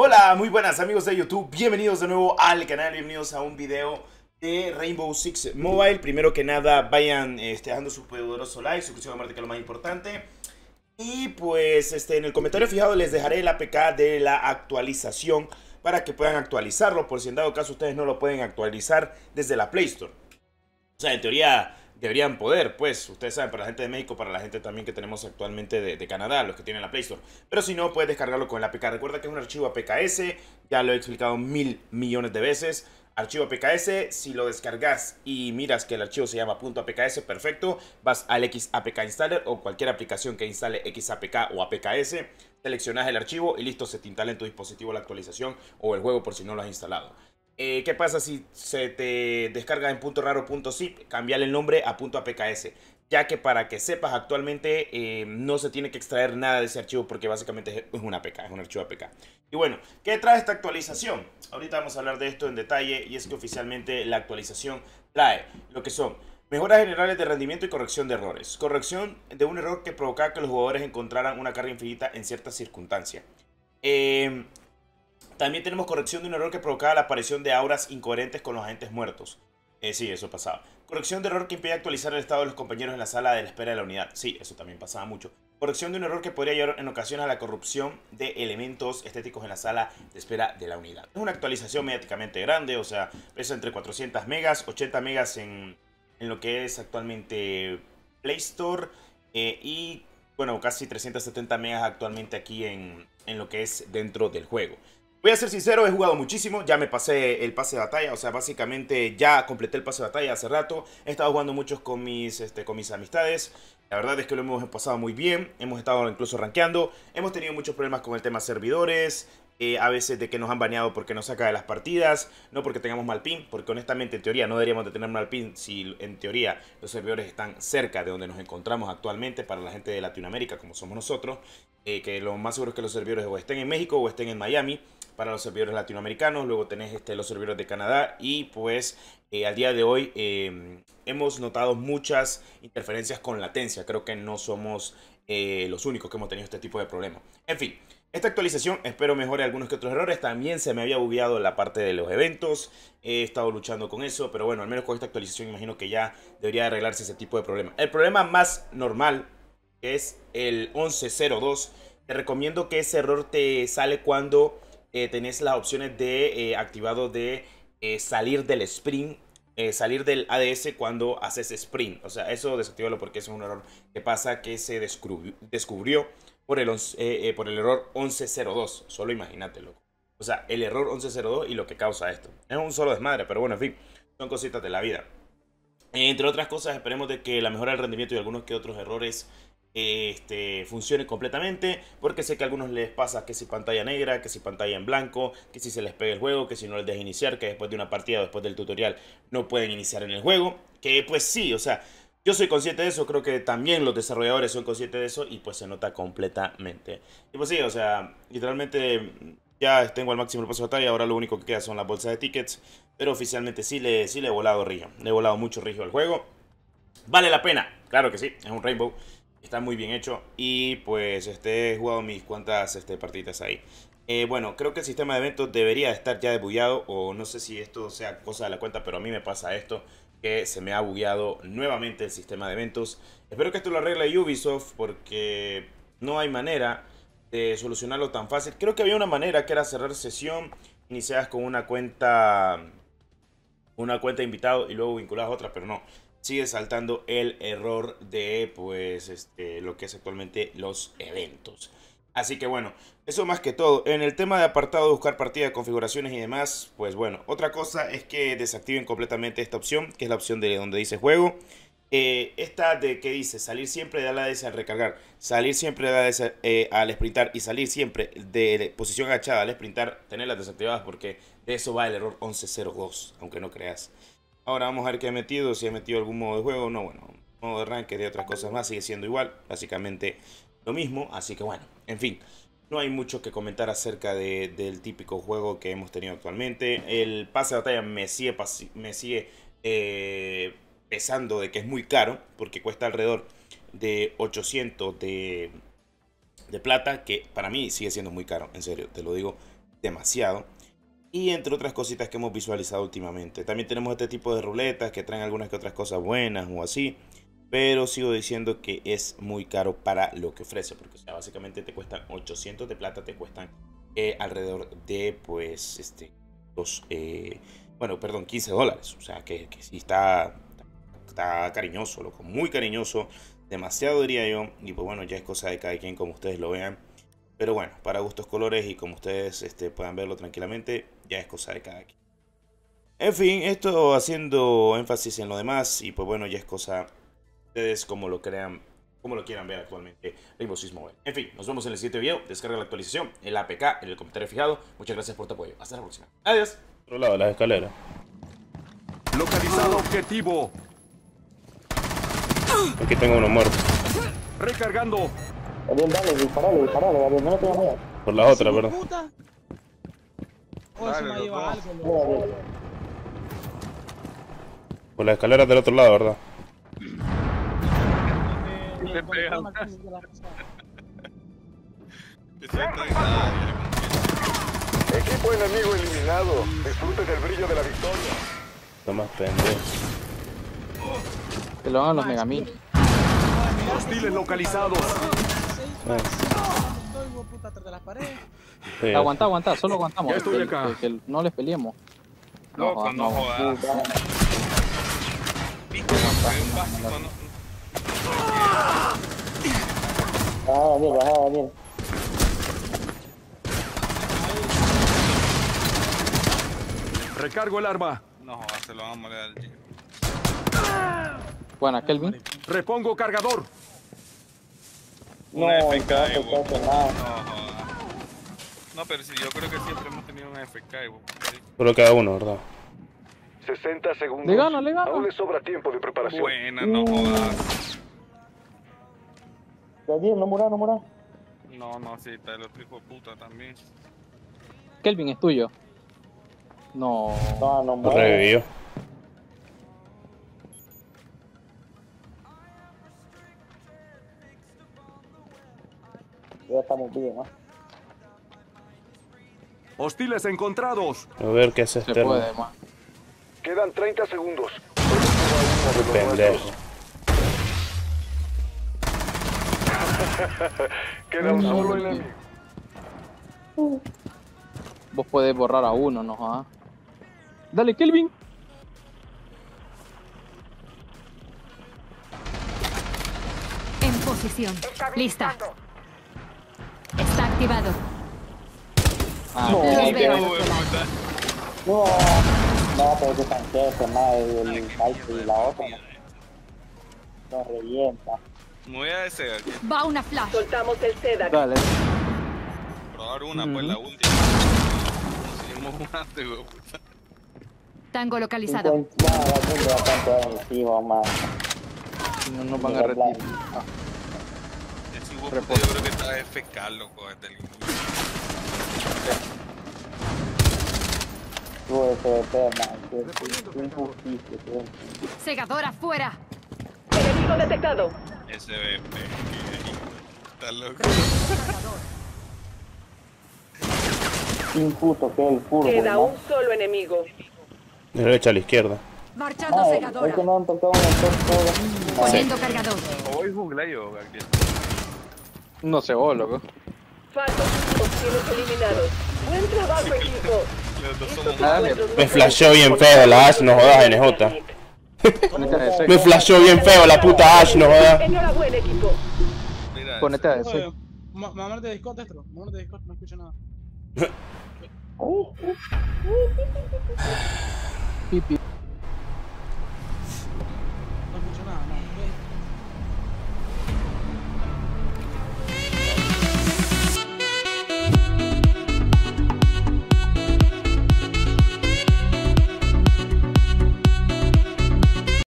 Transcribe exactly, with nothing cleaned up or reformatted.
Hola, muy buenas amigos de YouTube, bienvenidos de nuevo al canal, bienvenidos a un video de Rainbow Six Mobile. Primero que nada, vayan este, dejando su poderoso like, suscripción a Marte, que es lo más importante. Y pues este, en el comentario fijado les dejaré el A P K de la actualización para que puedan actualizarlo, por si en dado caso ustedes no lo pueden actualizar desde la Play Store. O sea, en teoría deberían poder, pues, ustedes saben, para la gente de México, para la gente también que tenemos actualmente de, de Canadá, los que tienen la Play Store. Pero si no, puedes descargarlo con el A P K. Recuerda que es un archivo A P K S, ya lo he explicado mil millones de veces. Archivo A P K S, si lo descargas y miras que el archivo se llama .apks, perfecto, vas al X A P K Installer o cualquier aplicación que instale X A P K o A P K S, seleccionas el archivo y listo, se te instala en tu dispositivo la actualización o el juego por si no lo has instalado. Eh, ¿Qué pasa si se te descarga en .raro.zip? Cambiarle el nombre a .apks, ya que para que sepas actualmente eh, no se tiene que extraer nada de ese archivo porque básicamente es una A P K, es un archivo A P K. Y bueno, ¿qué trae esta actualización? Ahorita vamos a hablar de esto en detalle y es que oficialmente la actualización trae lo que son mejoras generales de rendimiento y corrección de errores. Corrección de un error que provocaba que los jugadores encontraran una carga infinita en ciertas circunstancias. Eh... También tenemos corrección de un error que provocaba la aparición de auras incoherentes con los agentes muertos. Eh, sí, eso pasaba. Corrección de error que impide actualizar el estado de los compañeros en la sala de la espera de la unidad. Sí, eso también pasaba mucho. Corrección de un error que podría llevar en ocasiones a la corrupción de elementos estéticos en la sala de espera de la unidad. Es una actualización mediáticamente grande, o sea, pesa entre cuatrocientas megas, ochenta megas en, en lo que es actualmente Play Store eh, y, bueno, casi trescientas setenta megas actualmente aquí en, en lo que es dentro del juego. Voy a ser sincero, he jugado muchísimo, ya me pasé el pase de batalla, o sea, básicamente ya completé el pase de batalla hace rato. He estado jugando muchos con mis, este, con mis amistades. La verdad es que lo hemos pasado muy bien, hemos estado incluso rankeando. Hemos tenido muchos problemas con el tema servidores, eh, a veces de que nos han baneado porque nos saca de las partidas, no porque tengamos mal ping, porque honestamente en teoría no deberíamos de tener mal ping si en teoría los servidores están cerca de donde nos encontramos actualmente para la gente de Latinoamérica como somos nosotros, eh, que lo más seguro es que los servidores o estén en México o estén en Miami. Para los servidores latinoamericanos, luego tenés este, los servidores de Canadá y pues eh, al día de hoy eh, hemos notado muchas interferencias con latencia. Creo que no somos eh, los únicos que hemos tenido este tipo de problemas. En fin, esta actualización espero mejore algunos que otros errores. También se me había bugueado la parte de los eventos. He estado luchando con eso, pero bueno, al menos con esta actualización imagino que ya debería arreglarse ese tipo de problema. El problema más normal es el once cero dos. Te recomiendo que ese error te sale cuando Eh, tenés las opciones de eh, activado de eh, salir del sprint, eh, salir del A D S cuando haces sprint. O sea, eso desactivalo porque es un error que pasa que se descubrió, descubrió por, el once, eh, eh, por el error once cero dos. Solo imagínate, loco. O sea, el error once cero dos y lo que causa esto. Es un solo desmadre, pero bueno, en fin, son cositas de la vida. Entre otras cosas, esperemos de que la mejora del rendimiento y algunos que otros errores este, funcione completamente, porque sé que a algunos les pasa que si pantalla negra, que si pantalla en blanco, que si se les pega el juego, que si no les deja iniciar, que después de una partida o después del tutorial no pueden iniciar en el juego, que pues sí, o sea, yo soy consciente de eso, creo que también los desarrolladores son conscientes de eso y pues se nota completamente. Y pues sí, o sea, literalmente ya tengo al máximo el paso de batalla, ahora lo único que queda son las bolsas de tickets, pero oficialmente sí le, sí le he volado río, le he volado mucho río al juego. Vale la pena, claro que sí, es un Rainbow. Está muy bien hecho y pues este, he jugado mis cuantas este, partiditas ahí. Eh, bueno, creo que el sistema de eventos debería estar ya debugueado o no sé si esto sea cosa de la cuenta, pero a mí me pasa esto, que se me ha bugueado nuevamente el sistema de eventos. Espero que esto lo arregle Ubisoft porque no hay manera de solucionarlo tan fácil. Creo que había una manera que era cerrar sesión, iniciadas con una cuenta, una cuenta invitado y luego vinculadas a otra, pero no. Sigue saltando el error de pues este, lo que es actualmente los eventos. Así que bueno, eso más que todo. En el tema de apartado de buscar partida, configuraciones y demás, pues bueno, otra cosa es que desactiven completamente esta opción, que es la opción de donde dice juego. Eh, esta de que dice salir siempre de A D S al recargar, salir siempre de A D S eh, al sprintar y salir siempre de posición agachada al sprintar, tenerlas desactivadas porque de eso va el error once cero dos, aunque no creas. Ahora vamos a ver qué he metido, si he metido algún modo de juego, no, bueno, modo de ranked y otras cosas más, sigue siendo igual, básicamente lo mismo, así que bueno, en fin, no hay mucho que comentar acerca de, del típico juego que hemos tenido actualmente. El pase de batalla me sigue, me sigue eh, pesando de que es muy caro, porque cuesta alrededor de ochocientos de, de plata, que para mí sigue siendo muy caro, en serio, te lo digo. demasiado. Y entre otras cositas que hemos visualizado últimamente. También tenemos este tipo de ruletas que traen algunas que otras cosas buenas o así. Pero sigo diciendo que es muy caro para lo que ofrece. Porque o sea, básicamente te cuestan ochocientos de plata, te cuestan eh, alrededor de pues este los, eh, bueno, perdón, quince dólares. O sea que, que sí está, está cariñoso, loco, muy cariñoso. Demasiado diría yo. Y pues bueno, ya es cosa de cada quien como ustedes lo vean. Pero bueno, para gustos colores y como ustedes este, puedan verlo tranquilamente, ya es cosa de cada quien. En fin, esto haciendo énfasis en lo demás y pues bueno, ya es cosa de ustedes como lo crean, como lo quieran ver actualmente Rainbow Six Mobile. En fin, nos vemos en el siguiente video. Descarga la actualización, el A P K, en el comentario fijado. Muchas gracias por tu apoyo. Hasta la próxima. Adiós. Otro lado de las escaleras. Localizado objetivo. Aquí tengo uno muerto. Recargando. Gabriel, dale, disparale, disparale, Gabriel, no te tengas miedo. Por la otra, ¿verdad? O se me lleva algo, Mira, Gabriel. Por las escaleras del otro lado, ¿verdad? Le pegan. Equipo enemigo eliminado. Disfrute del brillo de la victoria. Toma pendejo. Que lo hagan los Megamin. Hostiles localizados. Estoy puta atrás de las paredes. Sí. Aguanta, aguanta, solo aguantamos. Ya estoy que, acá. que- que no les peleemos. No, jodas, no jodas. Viste, fue un básico, no. Baja, Gabriel, baja, Gabriel. Recargo el arma. No jodas, se lo van a moler al G. Buena, Kelvin. Repongo cargador. No, Una no F K, te Evo. hace nada. No jodas. No, pero sí, yo creo que siempre hemos tenido una F K, Evo. Sí. Solo queda uno, ¿verdad? sesenta segundos. Le gana, le gana. Aún le sobra tiempo de preparación. Buena, no jodas. Gabriel, no muras, no muras. No, no, sí, está el otro hijo de puta también. Kelvin es tuyo. No. No, no Lo muras. revivió. Ya estamos bien, ¿no? Hostiles encontrados. A ver qué hace Se este. puede, man. Quedan treinta segundos. Pendejo. Queda un solo enemigo. Vos podés borrar a uno, no jodas. Dale, Kelvin. En posición. Lista. Está activado. Ah, No, Los bien. veo al Hijo de otro lado. puta. No, no, pero que tanque ese más el Vice y la otra. No, no revienta. Me voy a desear aquí. Va una flash. Soltamos el SEDAC. Dale. Probar una, pues la última. Seguimos jugando, hijo de puta. Tango localizado. Cincuenta, no, Gabriel, ya tanto encima, más. Si no nos van a retirar. Ese hijo de puta yo creo que está F K, loco, desde el inicio. Tuvo ese de P, man. Qué injusticia, tío. Segadora fuera. Enemigo detectado. S B P, está loco. Injusto que es el furbo, Queda ¿no? un solo enemigo. De derecha a la izquierda. Marchando Ah, segadora. es que no han tocado en el top todo. Poniendo cargador. Hoy jungla yo, Gabriel. No sé vos, loco. Faltos hostiles eliminados. Buen trabajo, equipo. Los dos Estos somos Dale. encuentros no Me son flasheó bien fáciles. feo la Ash, no jodas, N J. Ponete a Me D C. flasheó bien feo la puta Ash, no jodas. Enhorabuena, equipo. Mira, Ponete a D C. Oye, ma- Mamá de Discord, Destro. Mamá de Discord, no escucho nada. Pipi.